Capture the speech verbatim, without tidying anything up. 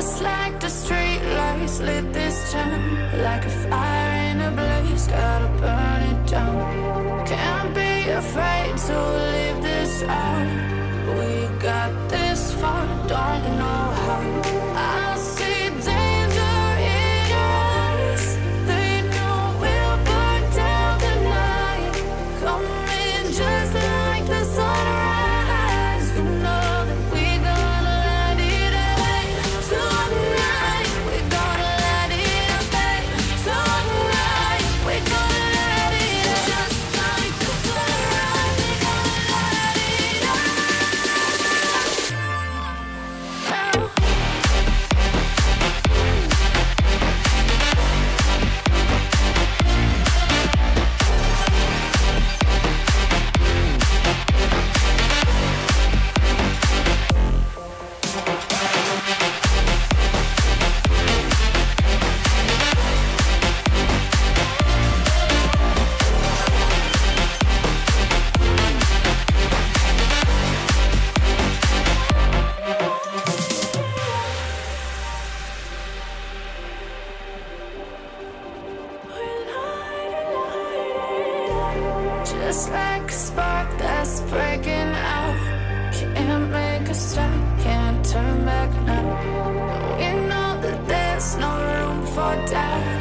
Just like the street lights lit this town, like a fire in a blaze, gotta burn it down. Can't be afraid to leave this out. We got this far, don't know how. I see danger in your eyes. They know we'll burn down the night. Coming just like the sunrise. You know that we gonna let it rain. Tonight we gonna let it rain. Tonight we gonna let it rain. Just like the sunrise, we gonna let it rain. Just like a spark that's breaking out. Can't make a stop, can't turn back now. We know that there's no room for doubt.